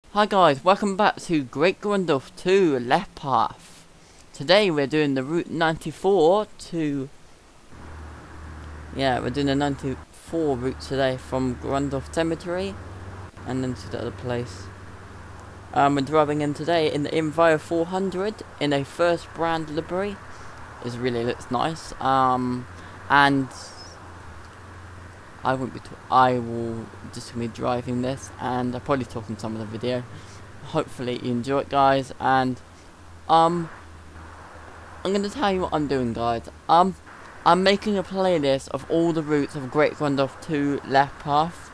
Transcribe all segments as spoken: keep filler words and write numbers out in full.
Hi guys, welcome back to Great Grundorf two Left Path. Today we're doing the Route ninety-four to... Yeah, we're doing the ninety-four route today from Grundorf Cemetery and then to the other place. Um, we're driving in today in the Enviro four hundred in a first brand livery. It really looks nice. Um, and I won't be. I will just be driving this, and I'll probably talk in some of the video. Hopefully you enjoy it, guys. And um, I'm gonna tell you what I'm doing, guys. Um, I'm making a playlist of all the routes of Great Grundorf two Left Path,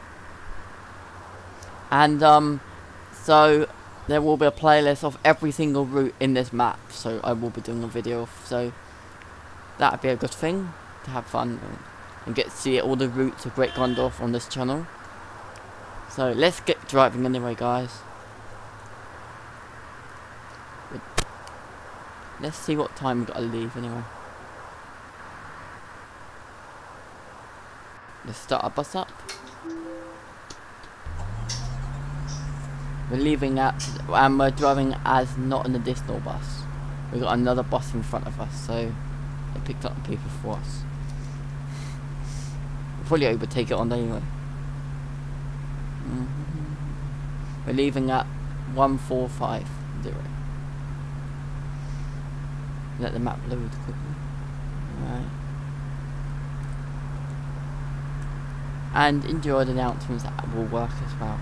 and um, so there will be a playlist of every single route in this map. So I will be doing a video of, so that'd be a good thing to have fun and get to see all the routes of Great Grundorf on this channel. So let's get driving anyway, guys. Let's see what time we gotta leave anyway. Let's start our bus up. We're leaving at, and we're driving as not an additional bus. We've got another bus in front of us, so they picked up the people for us. Probably overtake it on anyway. Mm-hmm. We're leaving at one four five zero. Let the map load quickly. Alright. And enjoy the announcements that will work as well.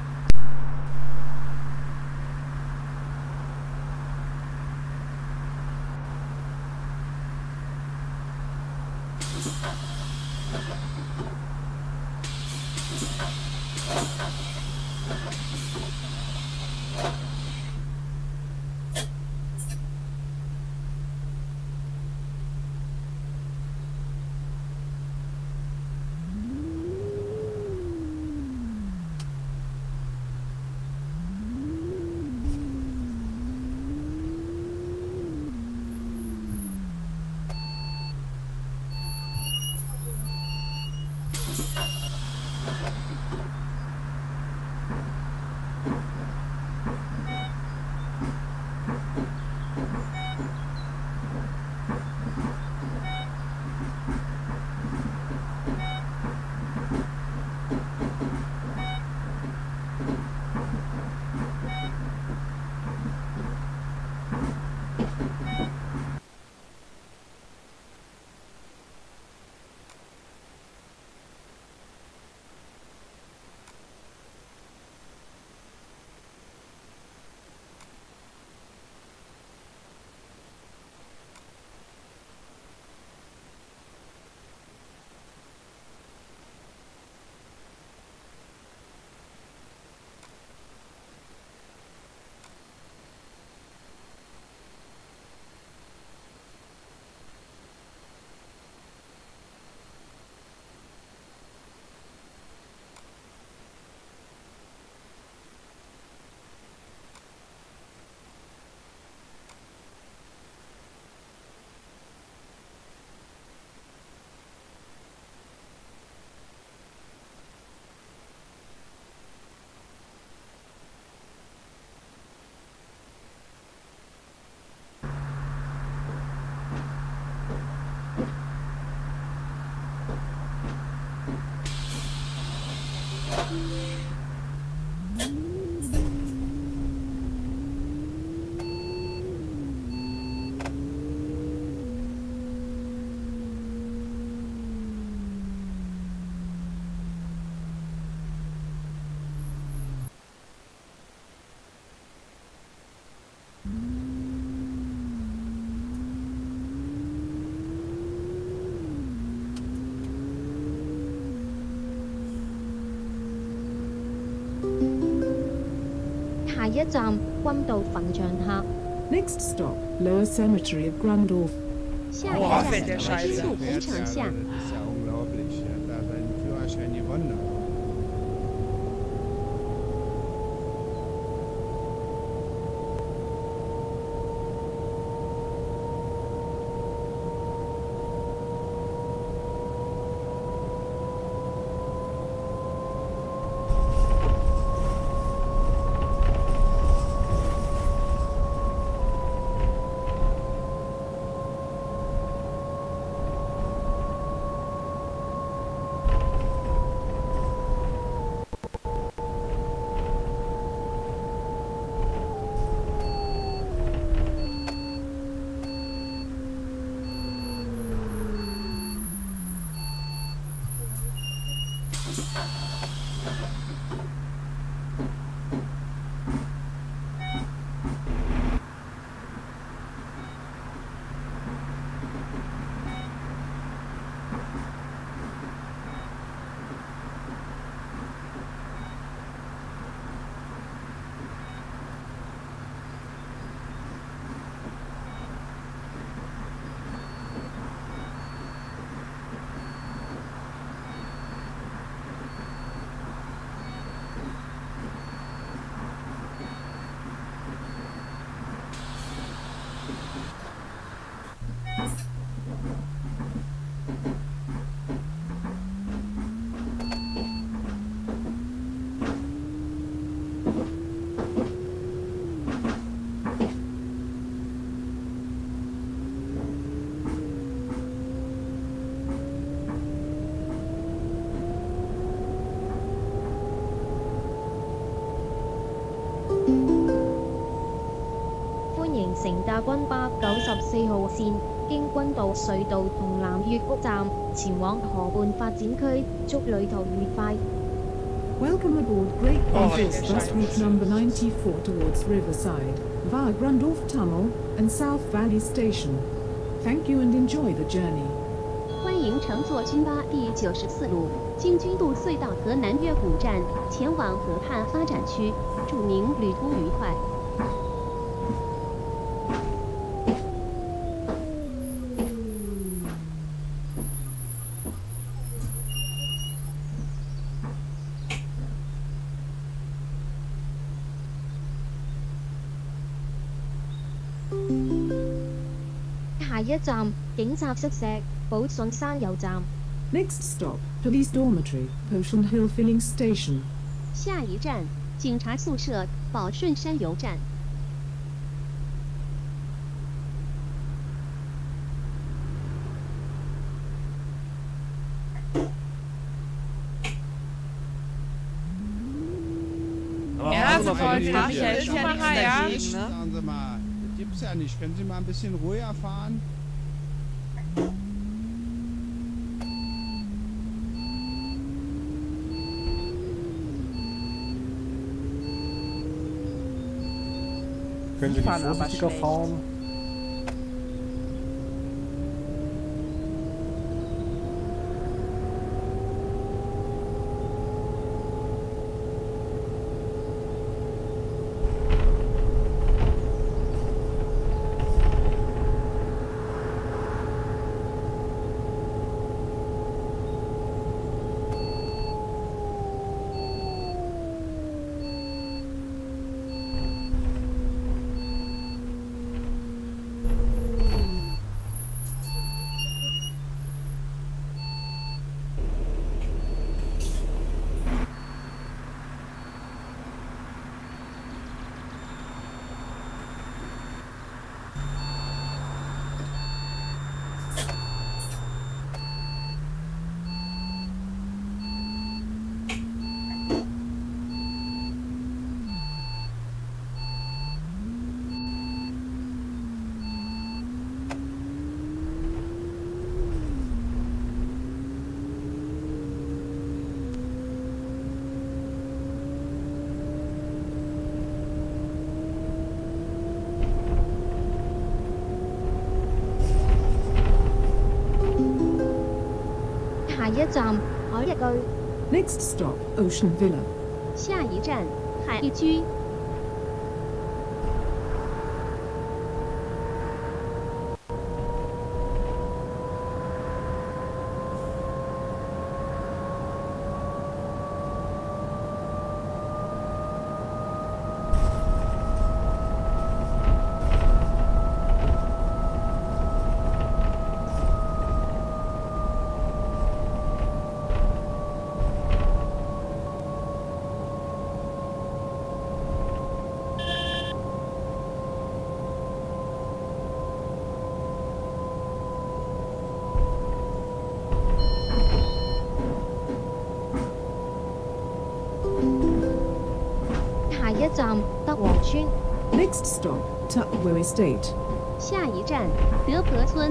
Next stop, Lower Cemetery of Grundorf. 下一站，树红场下。 Das ist ja unglaublich. Ja, da seinen Führerschein gewonnen. 乘搭軍巴九十四號線，經軍道隧道同南粵谷站前往河畔發展區，祝旅途愉快。 Welcome aboard Great Concourse Bus Route number ninety-four towards Riverside, via Grundorf Tunnel and South Valley Station. Thank you and enjoy the journey. 欢迎乘坐军巴第九十四路，经军渡隧道和南岳谷站前往河畔发展区，祝您旅途愉快。下一站警察宿舍寶順山油站。 Next stop, Police Dormitory, Potion Hill Filling Station. 下一站警察宿舍宝顺山油站。 Ja, so wollte ich ja schon mal ja. Sagen Sie mal, das gibt's ja nicht. Können Sie mal ein bisschen ruhiger fahren? Können Sie nicht vorsichtiger fahren? 下一站海逸居。 Next stop, Ocean Villa. 下一站海逸居。下一站德和村。 Next stop, Tuckwow Estate. 下一站德和村。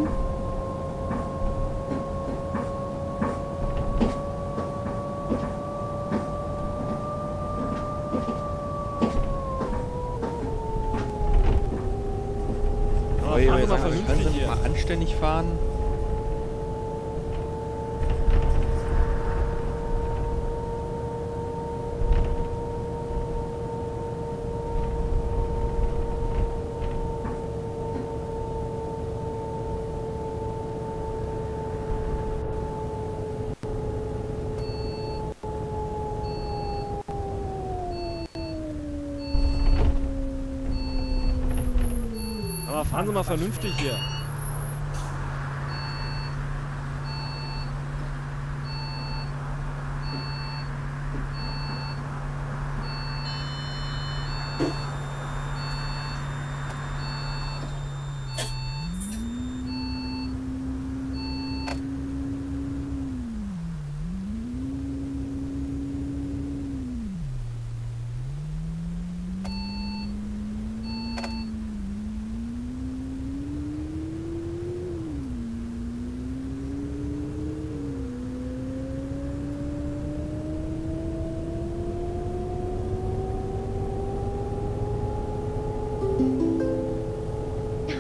Aber fahren Sie mal vernünftig hier. Mal anständig fahren. Aber fahren Sie mal vernünftig hier.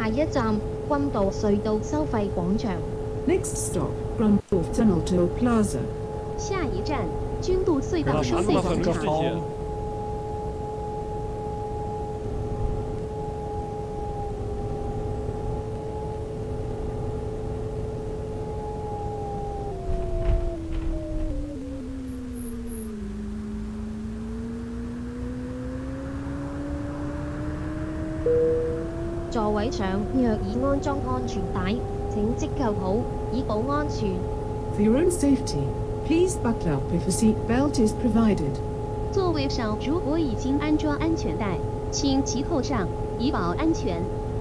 下一站君渡隧道收費廣場。 Next stop, Grundorf Tunnel Toll Plaza. 下一站君渡隧道收费广场。 座位上若已安裝安全帶，請即扣好，以保安全。 For your own safety, please buckle up if a seat belt is provided. 座位上如果已经安装安全带，请系扣上，以保安全。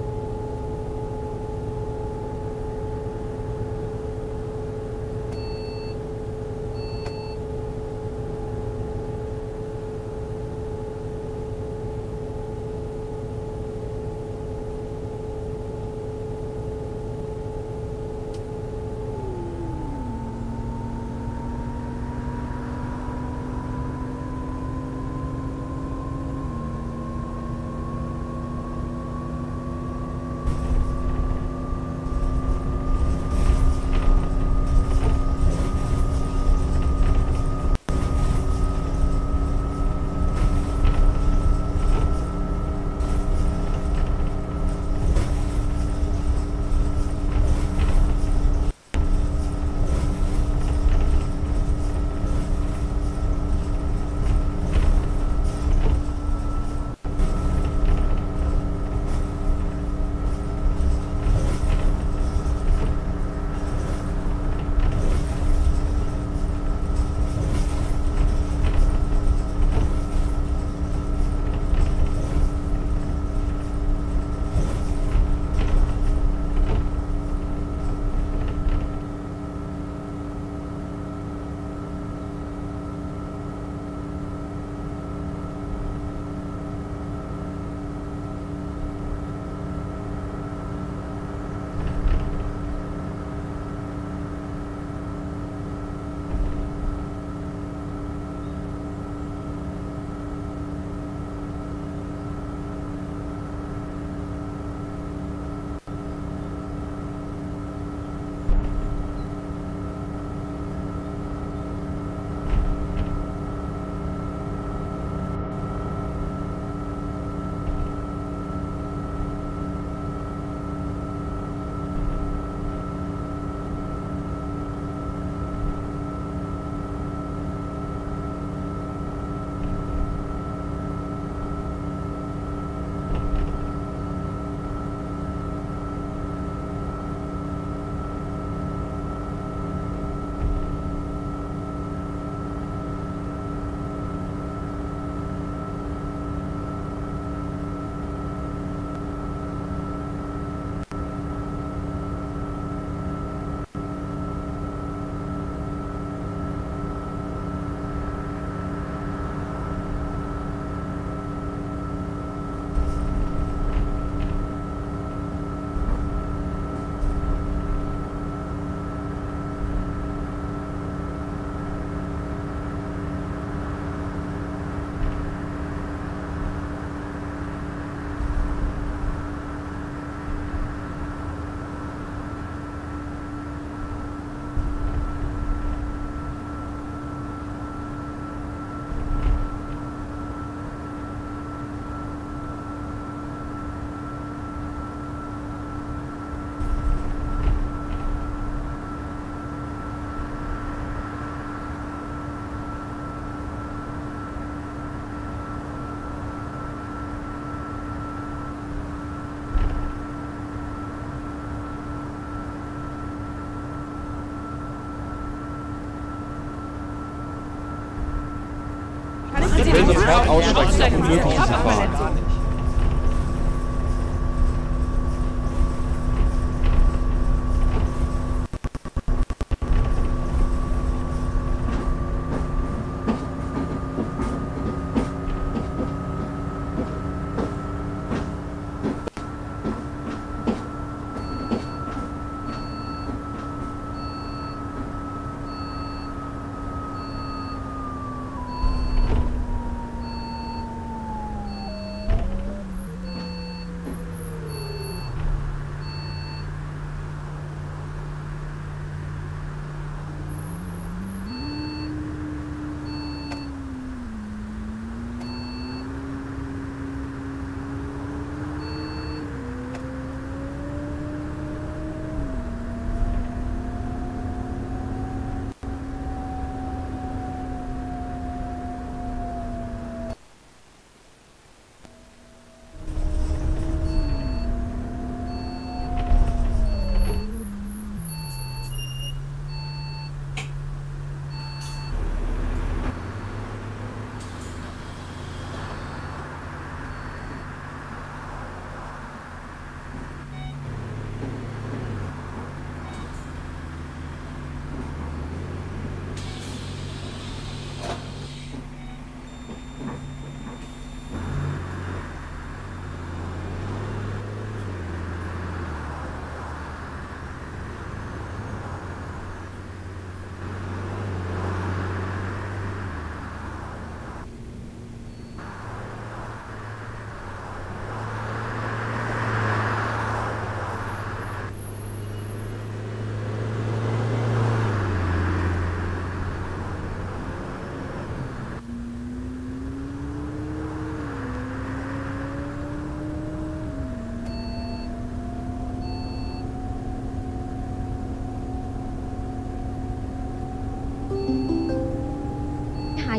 Ich will sofort aussteigen, das ist unmöglich zu fahren.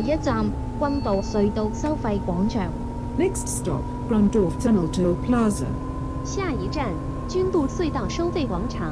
一站quân道隧道收費廣場。 Next stop, Grundorf Tunnel Toll Plaza. 下一站，君渡隧道收费广场。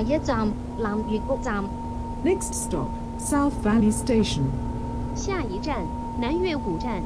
一站南粵谷站。 Next stop, South Valley Station. 下一站南岳谷站。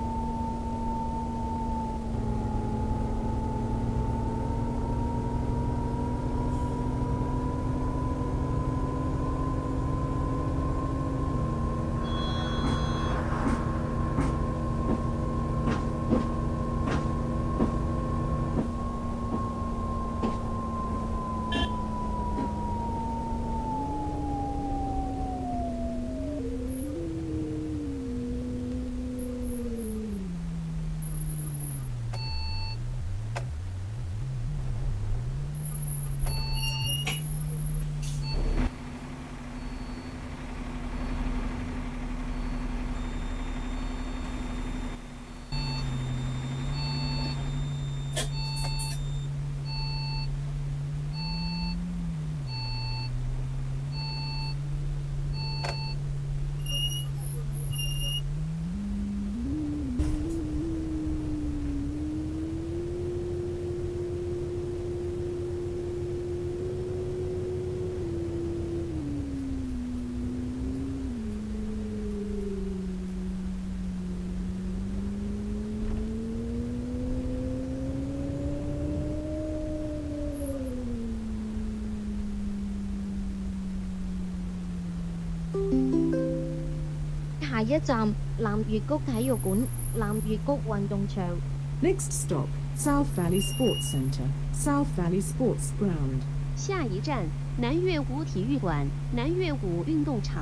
下一站南粵谷體育館、南粵谷運動場。 Next stop, South Valley Sports Centre, South Valley Sports Ground. 下一站南岳谷体育馆、南岳谷运动场。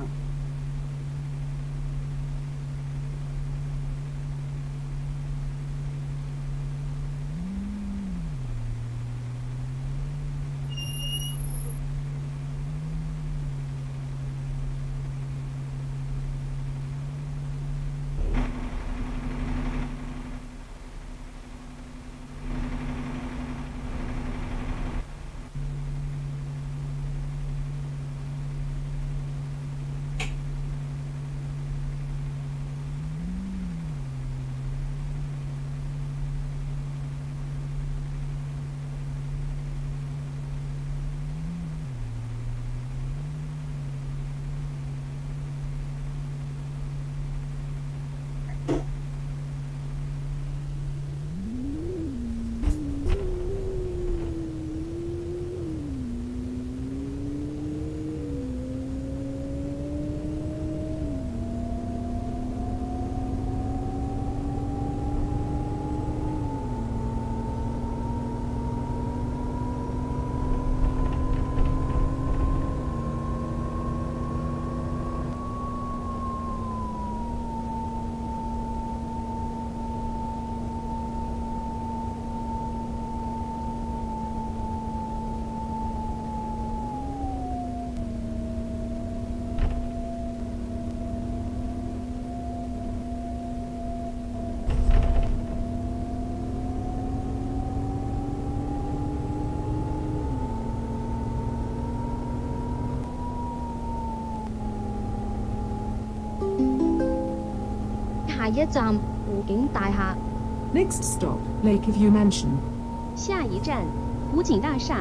下一站湖景大廈。 Next stop, Lakeview Mansion. 下一站湖景大厦。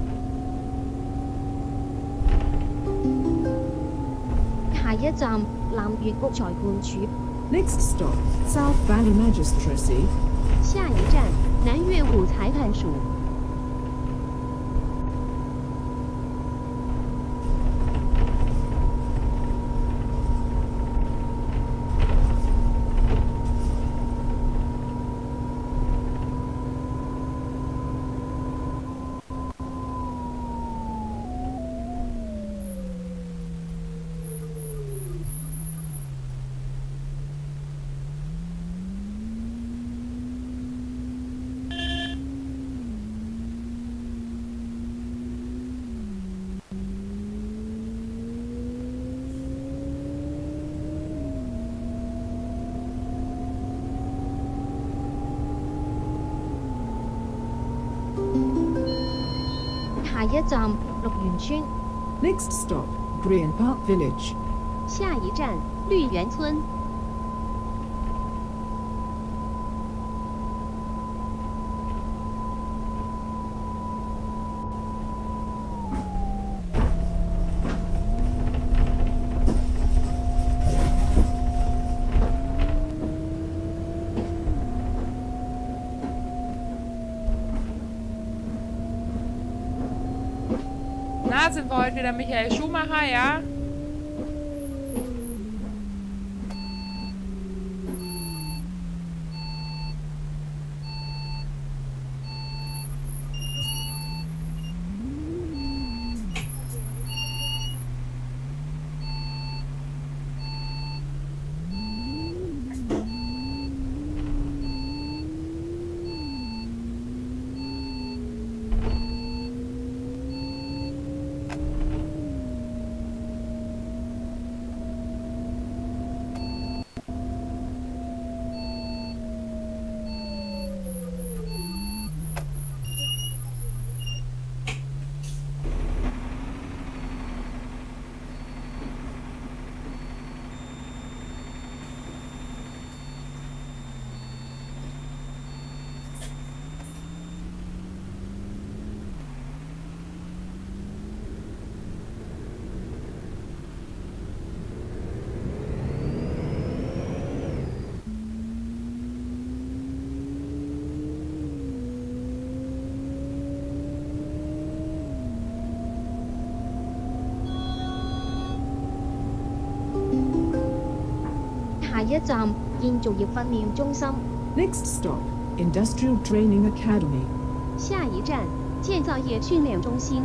下一站南粵谷裁判處。 Next stop, South Valley Magistracy. 下一站南岳谷裁判署。 下一站綠園村。 Next stop, Green Park Village. 下一站绿园村。 Na, sind wir heute wieder Michael Schumacher, ja? Next 下一站建造業訓練中心。 Next stop, Industrial Training Academy. 下一站建造业训练中心。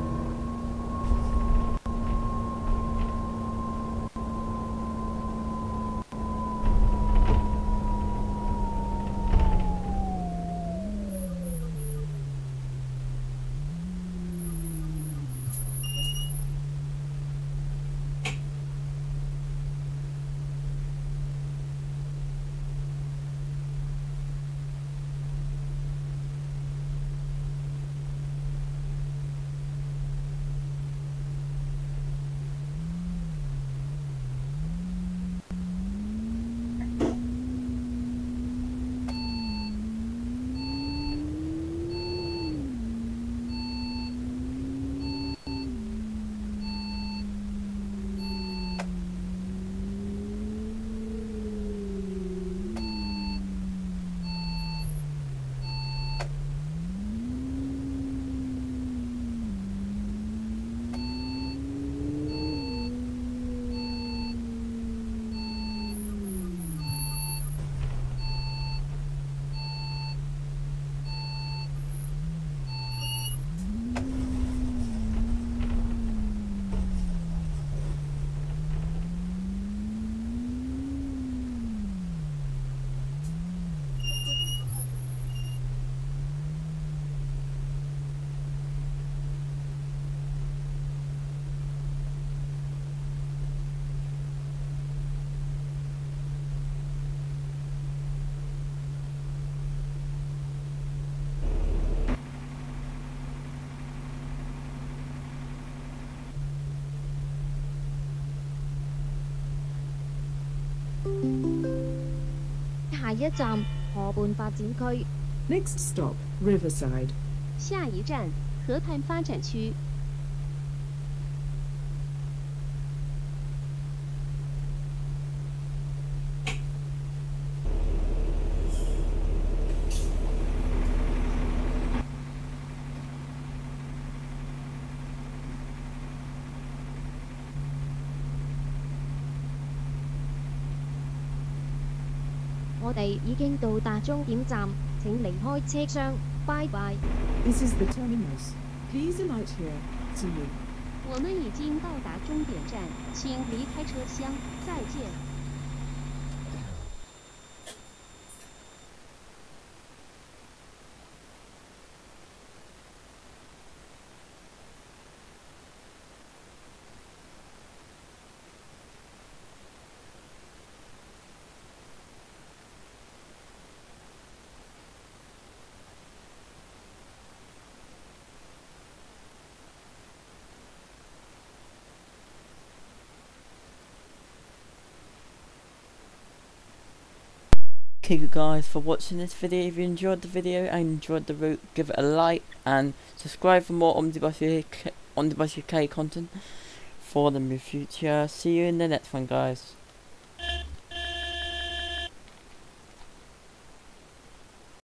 下一站河畔發展區。 Next stop, Riverside. 下一站河畔发展区。 我哋已經到達終點站，請離開車廂。拜拜。 This is the terminus. Please alight here. See you. 我们已经到达终点站，请离开车厢，再见。 Thank you guys for watching this video. If you enjoyed the video and enjoyed the route, give it a like and subscribe for more Omnibus U K, Omnibus U K content for the future. See you in the next one, guys.